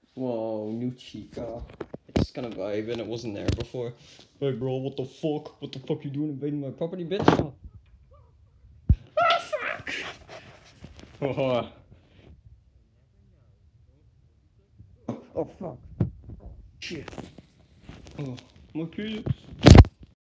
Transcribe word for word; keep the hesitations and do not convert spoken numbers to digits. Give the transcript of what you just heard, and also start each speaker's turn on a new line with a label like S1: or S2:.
S1: Whoa, new Chica. It's kind of vibe, and it wasn't there before. Hey, bro, what the fuck? What the fuck you doing invading my property, bitch? Oh, ah, fuck! Oh, oh fuck. Shit. Oh, my kids.